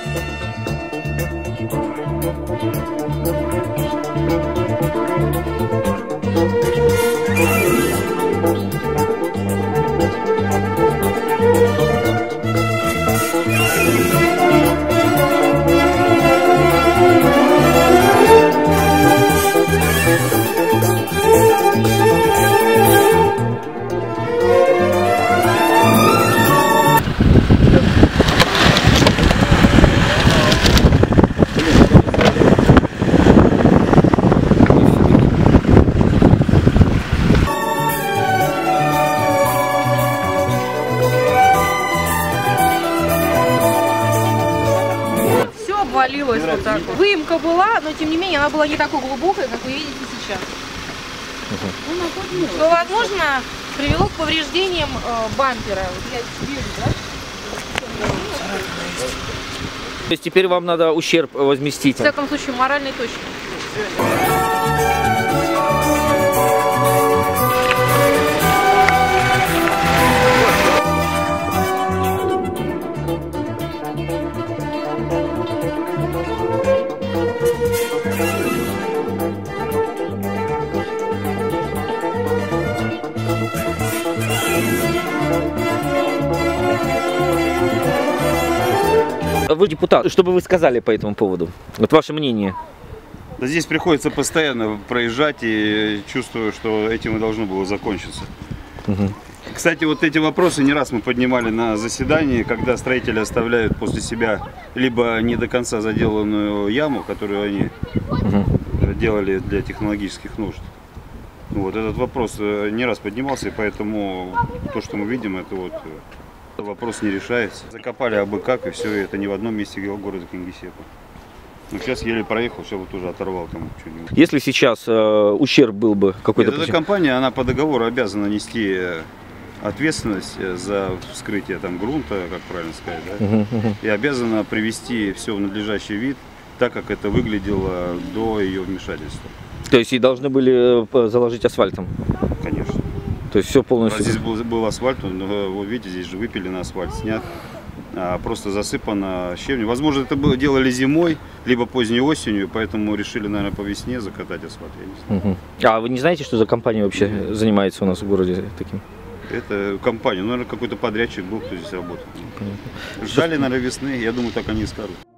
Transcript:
Обвалилась вот так вот. Выемка была, но тем не менее она была не такой глубокой, как вы видите сейчас. Что, возможно, привело к повреждениям бампера. Вот я вижу, да? То есть теперь вам надо ущерб возместить? В всяком случае, моральный точно. Вы депутат, что бы вы сказали по этому поводу? Вот ваше мнение. Да здесь приходится постоянно проезжать и чувствую, что этим и должно было закончиться. Кстати, вот эти вопросы не раз мы поднимали на заседании, когда строители оставляют после себя либо не до конца заделанную яму, которую они делали для технологических нужд. Вот этот вопрос не раз поднимался, и поэтому то, что мы видим, это вот вопрос не решается. Закопали абы как, и все, это не в одном месте города Кингисеппа. Ну, сейчас еле проехал, все вот уже оторвал там что-нибудь. Если сейчас ущерб был бы какой-то... Эта компания, она по договору обязана нести ответственность за вскрытие там грунта, как правильно сказать, да? И обязана привести все в надлежащий вид, так как это выглядело до ее вмешательства. То есть и должны были заложить асфальтом? Конечно. То есть все полностью... Здесь был асфальт, но вот видите, здесь же выпилен асфальт, снят, просто засыпано щебнем. Возможно, это делали зимой, либо поздней осенью, поэтому решили, наверное, по весне закатать асфальт. Я не знаю. А вы не знаете, что за компания вообще занимается у нас в городе таким? Это компания, наверное, какой-то подрядчик был, кто здесь работал. Ждали, наверное, весны, я думаю, так они и скажут.